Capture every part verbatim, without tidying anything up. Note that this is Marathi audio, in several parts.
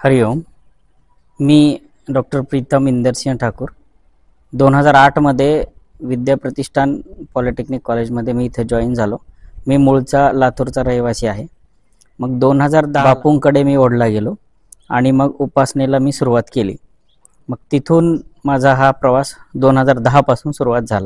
हरिओम. मी डॉक्टर प्रीतम इंदरसिंह ठाकूर. दोन हजार आठमध्ये विद्याप्रतिष्ठान पॉलिटेक्निक कॉलेजमध्ये मी इथे जॉईन झालो. मी मूळचा लातूरचा रहिवासी आहे. मग दोन हजार दहा बापूंकडे मी ओढला गेलो आणि मग उपासनेला मी सुरुवात केली. मग तिथून माझा हा प्रवास दोन हजार दहापासून सुरुवात झाला.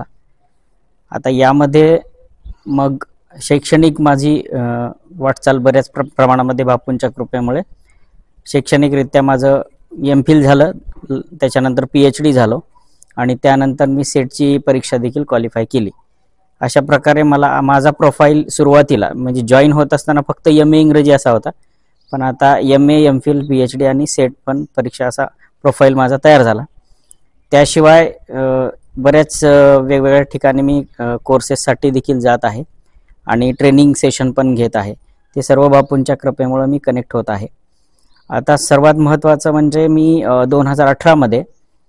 आता यामध्ये मग शैक्षणिक माझी वाटचाल बऱ्याच प्र प्रमाणामध्ये बापूंच्या कृपेमुळे शैक्षणिकरित्या माझं एम फिल झालं, त्याच्यानंतर पी एच डी झालो आणि त्यानंतर मी सेटची परीक्षा देखील क्वालिफाय केली. अशा प्रकारे मला माझा प्रोफाईल सुरुवातीला म्हणजे जॉईन होत असताना फक्त एम ए इंग्रजी असा होता, पण आता M A M Phil P H D आणि सेट पण परीक्षा असा प्रोफाईल माझा तयार झाला. त्याशिवाय बऱ्याच वेगवेगळ्या ठिकाणी मी कोर्सेससाठी देखील जात आहे आणि ट्रेनिंग सेशन पण घेत आहे. ते सर्व बापूंच्या कृपेमुळे मी कनेक्ट होत आहे. आता सर्वात महत्त्वाचं म्हणजे मी दोन हजार अठरामध्ये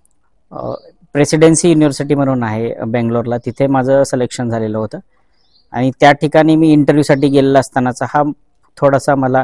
प्रेसिडेन्सी युनिव्हर्सिटी म्हणून आहे बेंगलोरला, तिथे माझं सिलेक्शन झालेलं होतं आणि त्या ठिकाणी मी इंटरव्ह्यूसाठी गेलेला असतानाचा हा थोडासा मला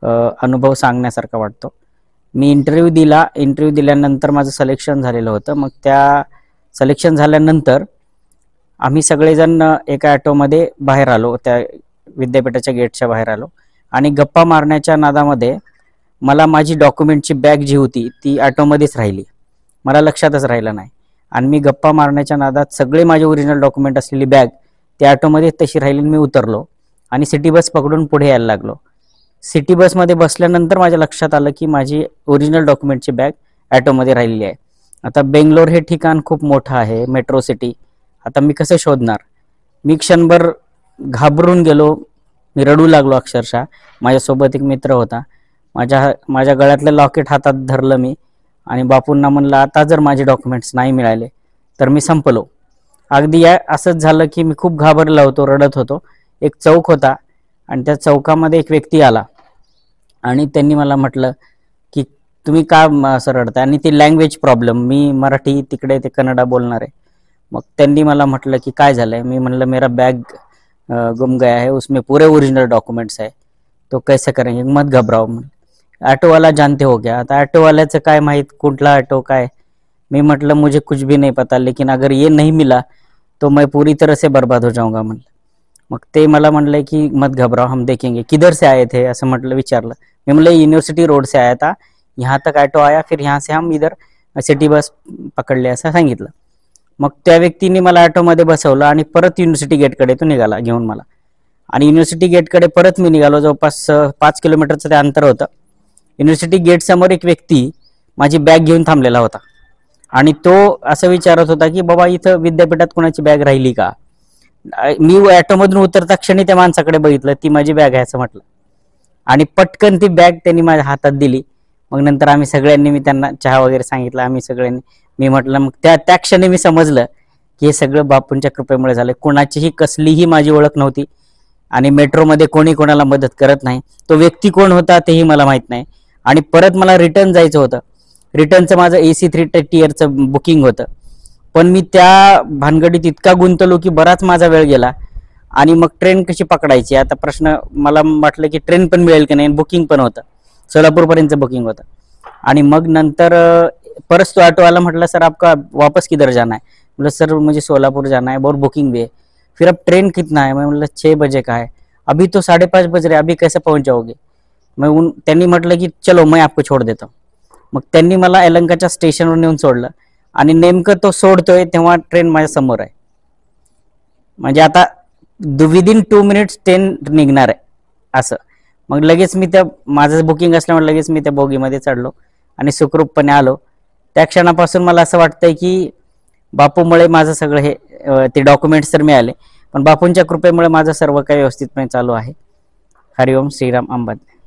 अनुभव सांगण्यासारखा वाटतो. मी इंटरव्ह्यू दिला. इंटरव्ह्यू दिल्यानंतर माझं सिलेक्शन झालेलं होतं. मग त्या सिलेक्शन झाल्यानंतर आम्ही सगळेजण एका ॲटोमध्ये बाहेर आलो, त्या विद्यापीठाच्या गेटच्या बाहेर आलो आणि गप्पा मारण्याच्या नादामध्ये मला माझी डॉक्युमेंटची बॅग जी होती ती ॲटोमध्येच राहिली. मला लक्षातच राहिलं नाही आणि मी गप्पा मारण्याच्या नादात सगळे माझे ओरिजिनल डॉक्युमेंट असलेली बॅग त्या ॲटोमध्ये तशी राहिली. मी उतरलो आणि सिटी बस पकडून पुढे यायला लागलो. सिटी बसमध्ये बसल्यानंतर माझ्या लक्षात आलं की माझी ओरिजिनल डॉक्युमेंटची बॅग ॲटोमध्ये राहिलेली आहे. आता बेंगलोर हे ठिकाण खूप मोठं आहे, मेट्रो सिटी. आता मी कसं शोधणार? मी क्षणभर घाबरून गेलो. मी रडू लागलो अक्षरशः. माझ्यासोबत एक मित्र होता. माझ्या माझ्या गळ्यातलं लॉकेट हातात धरलं मी आणि बापूंना म्हणलं, आता जर माझे डॉक्युमेंट्स नाही मिळाले तर मी संपलो. अगदी या असंच झालं की मी खूप घाबरलो होतो, रडत होतो. एक चौक होता आणि त्या चौकामध्ये एक व्यक्ती आला आणि त्यांनी मला म्हटलं की तुम्ही का असं रडताय? आणि ती लँग्वेज प्रॉब्लेम, मी मराठी, तिकडे ते कन्नडा बोलणार आहे. मग त्यांनी मला म्हटलं की काय झालंय? मी म्हणलं मेरा बैग गुम गया है, उसमें पूरे ओरिजिनल डॉक्युमेंट्स है, तो कैसे करेंगे? मत घबराओ. ऑटो वाला जानते हो क्या? आता ऑटो वाल्याचं काय माहीत कुठला ऑटो काय? मी म्हटलं मुझे कुछ भी नहीं पता, लेकिन अगर ये नहीं मिला तो मैं पूरी तरह से बर्बाद हो जाऊंगा म्हणलं. मग ते मला म्हणले की मत घबराओ, हम देखेंगे. किधर से आए थे असं म्हटलं, विचारलं. मी म्हणलं यूनिवर्सिटी रोड से आया था, यहाँ तक ऑटो आया, फिर यहाँ से हम इधर सिटी बस पकडले असं सांगितलं. मग त्या व्यक्तीने मला ऑटोमध्ये बसवलं आणि परत युनिव्हर्सिटी गेटकडे तो निघाला घेऊन मला. आणि युनिव्हर्सिटी गेटकडे परत मी निघालो. जवळपास पाच किलोमीटरचं ते अंतर होतं. युनिव्हर्सिटी गेट समोर एक व्यक्ती माझी बॅग घेऊन थांबलेला होता आणि तो असं विचारत होता की बाबा इथं विद्यापीठात कोणाची बॅग राहिली का? मी ऑटोमधून उतरता क्षणी त्या माणसाकडे बघितलं, ती माझी बॅग आहे असं म्हटलं आणि पटकन ती बॅग त्यांनी माझ्या हातात दिली. मग नंतर आम्ही सगळ्यांनी, मी त्यांना चहा वगैरे सांगितलं, आम्ही सगळ्यांनी, मी म्हटलं, मग त्या त्या क्षणी मी समजलं की हे सगळं बापूंच्या कृपेमुळे झालं. कोणाचीही कसलीही माझी ओळख नव्हती आणि मेट्रोमध्ये कोणी कोणाला मदत करत नाही. तो व्यक्ती कोण होता तेही मला माहित नाही. आणि परत मला रिटर्न जायचं होतं. रिटर्नचं माझं ए सी थ्री टियरचं बुकिंग होतं, पण मी त्या भानगडीत इतका गुंतलो की बराच माझा वेळ गेला. आणि मग ट्रेन कशी पकडायची आता प्रश्न, मला वाटलं की ट्रेन पण मिळेल की नाही. बुकिंग पण होतं, सोलापूरपर्यंत बुकिंग होतं. आणि मग नंतर परत तो ऑटोवाला म्हटलं, सर आपका वापस किधर जाना है? मतलब सर मुझे सोलापुर जाना है और बुकिंग भी है. फिर अब ट्रेन कितना है? मैं मतलब छः बजे का है. अभी तो साढ़े पाँच बज रहे, अभी कैसे पहुंच जाओगे? मग उन त्यांनी म्हटलं की चलो मैं आपको छोड़ देता हूँ. मग त्यांनी मला यलहंकाच्या स्टेशनवर नेऊन सोडलं आणि नेमकं तो सोडतोय तेव्हा ट्रेन माझ्या समोर आहे. म्हणजे आता विदिन टू मिनिट्स ट्रेन निघणार आहे असं. मग लगेच मी त्या, माझं बुकिंग असल्यामुळे लगेच मी त्या बोगीमध्ये चढलो आणि सुखरूपपणे आलो. त्या क्षणापासून मला असं वाटतंय की बापूमुळे माझं सगळं हे ते डॉक्युमेंट्स तर मिळाले, पण बापूंच्या कृपेमुळे माझं सर्व काही व्यवस्थितपणे चालू आहे. हरिओम. श्रीराम. अंबाद.